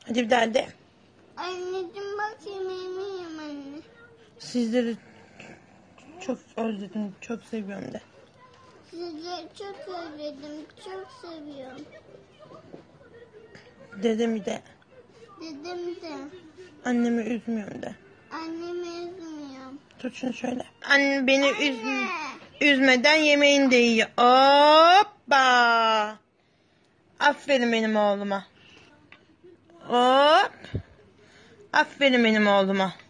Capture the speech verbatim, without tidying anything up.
Hadi bir daha de. Anneciğim bak yemeğimi yiyeyim anne. Sizleri çok özledim, çok seviyorum de. Sizleri çok özledim, çok seviyorum. Dedemi de. Dedem de. Annemi üzmüyorum de. Annemi üzmüyorum. Tut şunu şöyle. Anne beni Anne. üzme, üzmeden yemeğini de yiyor. Hoppa. Aferin benim oğluma. Hop. Aferin benim oğluma.